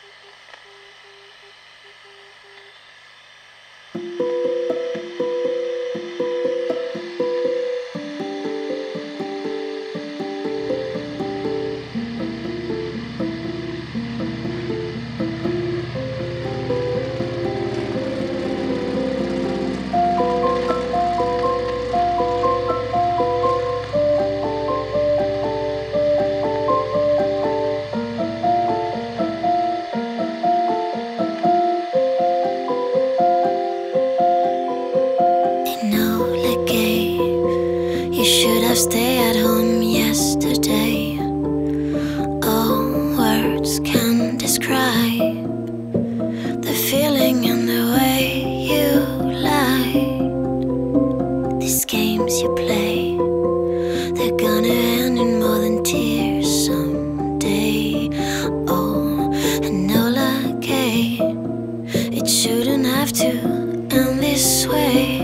Enola Gay, you should have stayed at home yesterday. All words can describe the feeling and the way you lie. These games you play, they're gonna end in more than tears someday. Oh, Enola Gay, it shouldn't have to end this way.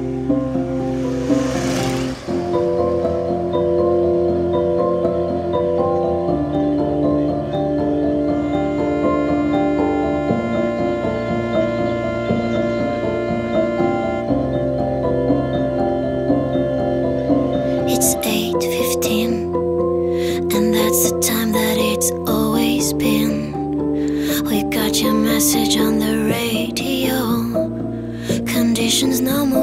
It's 8:15, and that's the time that it's always been. We got your message on the radio. Conditions no more